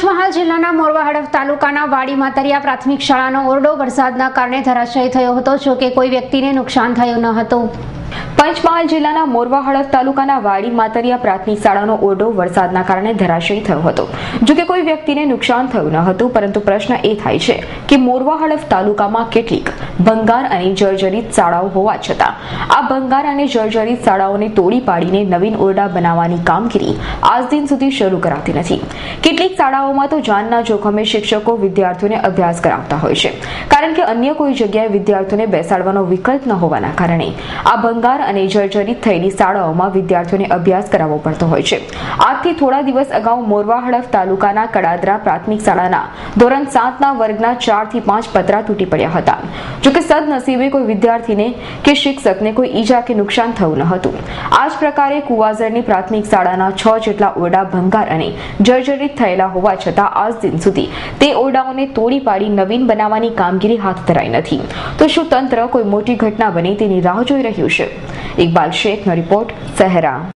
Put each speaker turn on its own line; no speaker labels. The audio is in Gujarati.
પંચમહાલ જિલ્લાના મોરવા હડફ તાલુકાના વાડી માતરિયા પ્રાથમિક શાળાનો ઓરડો વરસાદના કારણે ધરાશાયી થયો હતો, જો કે કોઈ વ્યક્તિને નુકસાન થયું ન હતું।
પંચમહાલ જિલ્લાના મોરવા હડફ તાલુકાના વાડી માતરિયા પ્રાથમિક શાળાનો ઓરડો વરસાદના કારણે ધરાશાયી થયો હતો, જો કે કોઈ વ્યક્તિને નુકસાન થયું ન હતું। પરંતુ પ્રશ્ન એ થાય છે કે મોરવા હડફ તાલુકામાં કેટલીક ભંગાર અને જર્જરિત શાળાઓ હોવા છતાં આ ભંગાર અને જર્જરિત શાળાઓને તોડી પાડીને નવીન ઓરડા બનાવવાની કામગીરી આજ દિન સુધી શરૂ કરાતી નથી। કેટલીક શાળાઓમાં તો જાનના જોખમે શિક્ષકો વિદ્યાર્થીઓને અભ્યાસ કરાવતા હોય છે, કારણ કે અન્ય કોઈ જગ્યાએ વિદ્યાર્થીઓને બેસાડવાનો વિકલ્પ ન હોવાના કારણે આ ભંગાર અને જર્જરિત થયેલી શાળાઓમાં વિદ્યાર્થીઓને અભ્યાસ કરાવવો પડતો હોય છે। આજથી થોડા દિવસ અગાઉ મોરવા હડફ તાલુકાના કડાદરા પ્રાથમિક શાળાના ધોરણ 7ના વર્ગના 4 થી 5 પતરા તૂટી પડ્યા હતા, જો કે સદનસીબે કોઈ વિદ્યાર્થીને કે શિક્ષકને કોઈ ઈજા કે નુકસાન થયું ન હતું। આ જ પ્રકારે કુવાઝરની પ્રાથમિક શાળાના 6 જેટલા ઓરડા ભંગાર અને જર્જરિત થયેલા હોવા છતાં આજ દિન સુધી તે ઓરડાઓને તોડી પાડી નવીન બનાવવાની કામગીરી હાથ ધરાઈ નથી। તો શું તંત્ર કોઈ મોટી ઘટના બને તેની રાહ જોઈ રહ્યું છે? ઇકબાલ શેખનો રિપોર્ટ, સહેરા।